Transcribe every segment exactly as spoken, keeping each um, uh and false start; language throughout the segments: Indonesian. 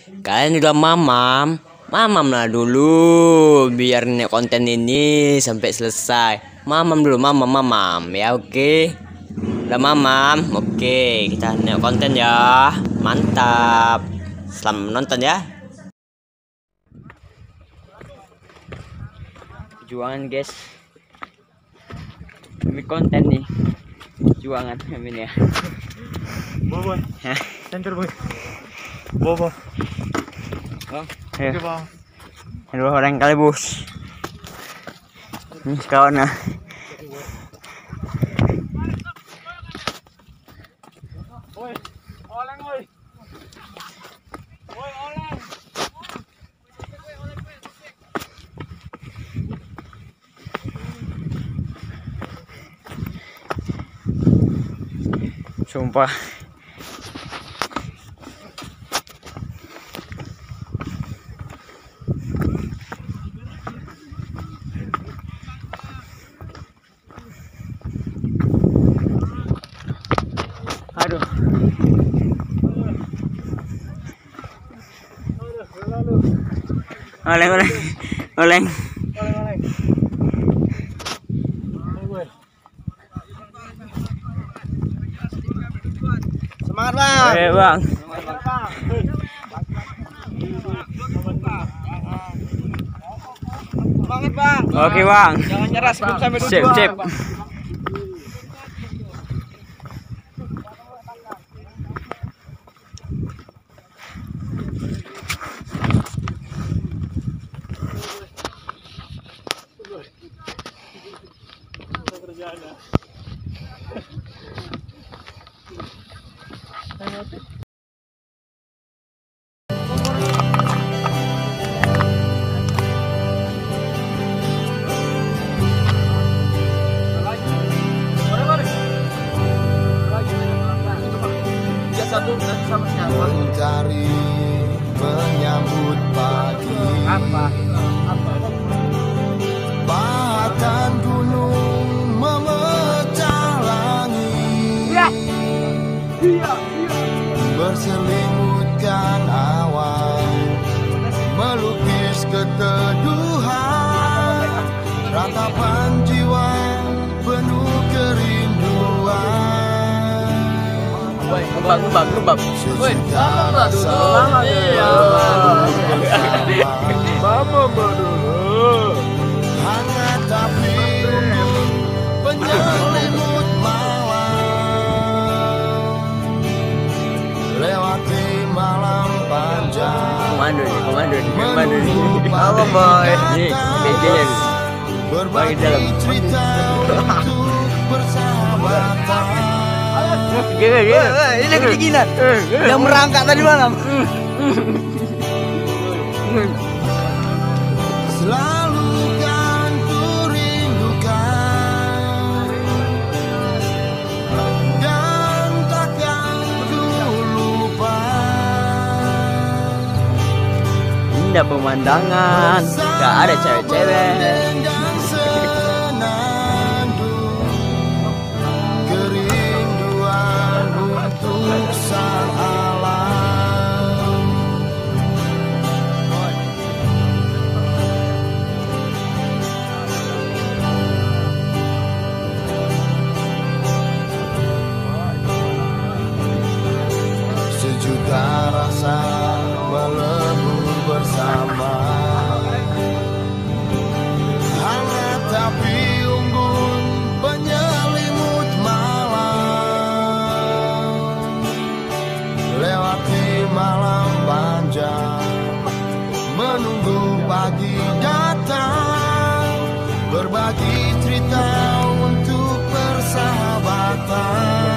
Kalian udah mamam, mamam lah dulu biar nih konten ini sampai selesai. Mamam dulu, mamam, mamam ya, oke. Udah mamam, oke. Kita nih konten ya, mantap. Selamat menonton ya. Perjuangan guys, demi konten nih. Perjuangan ini ya. Bobo, center boy. Bobo. Oh, ayo. Dua orang kali bos. Ini kawan nah. Oi, oleng oi. Oi, oleng. Sumpah. Aduh. Oleng, oleng, oleng. Semangat bang. Eh bang. Semangat bang. Oke bang. Jangan nyerah sebelum sampai tujuan. Sip, sip. Mencari menyambut pagi. Apa? Apa? Bahkan gunung memecah langit. Iya. Iya. Berselimutkan awan, melukis keteduhan, ratapan jiwa penuh kerinduan. Ngebak, ngebak, ngebak. Woi, mama dulu. Iya. Mama dulu. Hangat tapi unggun penyelimut malam. Lewati malam panjang. Komando nih, komando nih, komando nih. Apa boy? Nih, bedanya nih. Berbagi dalam. cerita untuk persahabatan. Gila, gila. Ini kedinginan. Yang merangkak tadi malam. Selalu kan ku rindukan dan takkan ku lupa. Indah pemandangan, gak ada cewek-cewek. Dan senandung kerinduan untuk sang alam. Sejuta rasa melebur bersama, hangat tapi unggun penyelimut malam. Lewati malam panjang, menunggu pagi datang, berbagi cerita untuk persahabatan.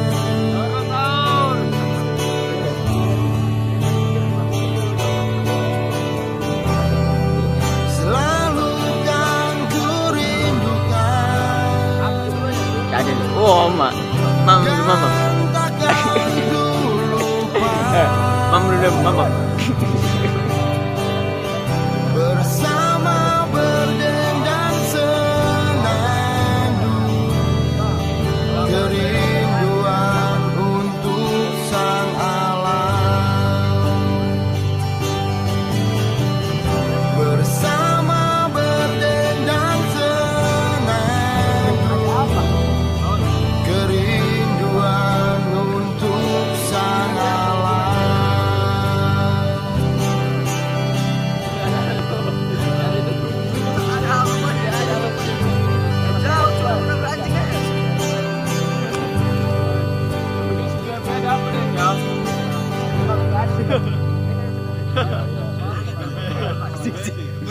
Selalu kan ku rindukan Ada nih. Oh, mak. Mam, mama. dan takkan ku lupa. Mam dulu, mama. Bersama berdendang senandung kerinduan untuk sang alam.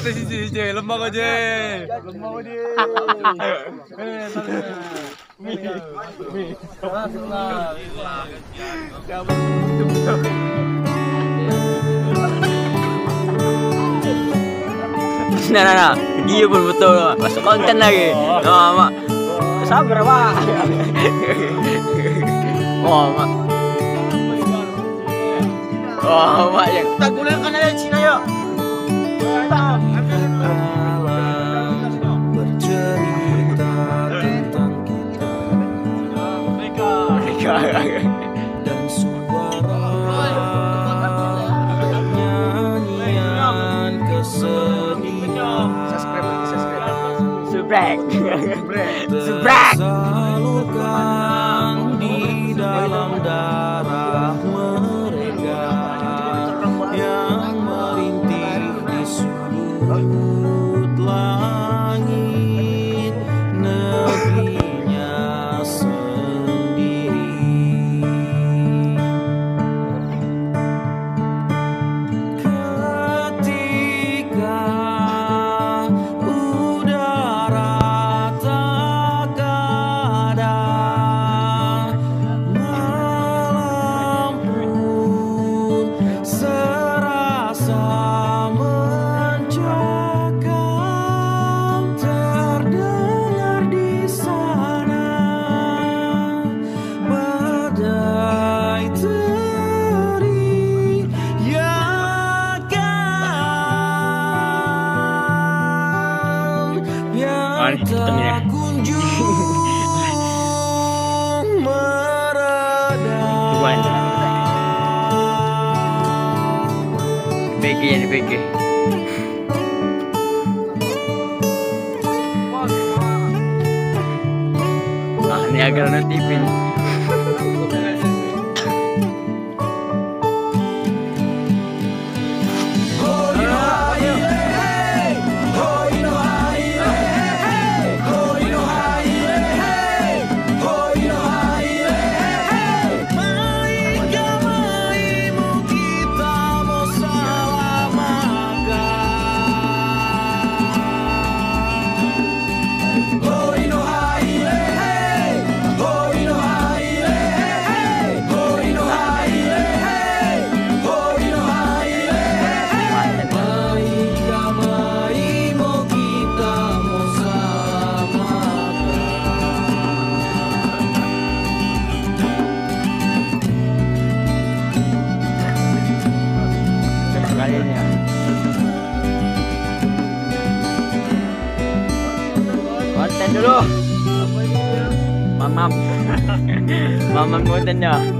Kita sisi sisi lembang aja. Lembang dia. Nah, nah, nah, dia pun betul, masuk konten lagi. Oh, mak, sabar, Pak. Oh, mak. Oh, mak, ya. Kita gulirkan aja Cina yuk. Bercerita tentang kita dan suara nyanyian kesedihan Subrek, subrek. tersalurkan di dalam darah mereka yang merintih di sudut langit negerinya sendiri. Ketika udara tak ada, malam pun serasa mencekam, terdengar di sana badai teriakan yang tak kunjung mereda. P G ya, P G. Ah, ini agak notifin. Konten dulu. Mamam. Mamam kontennya.